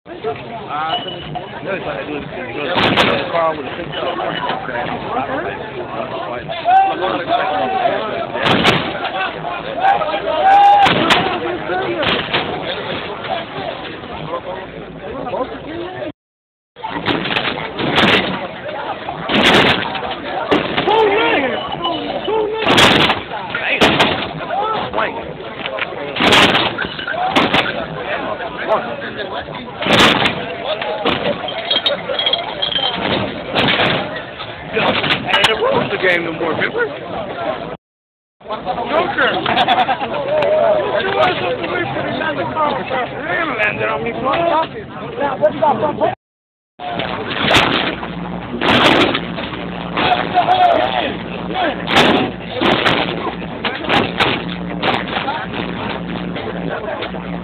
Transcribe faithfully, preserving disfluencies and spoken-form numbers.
Uh, no, it's like I do it. The car with a picture. Hey, the rules the game no more, remember? Joker! You want something to wait for the other car? You landed on me, bro. Now, what you got from? Thank you.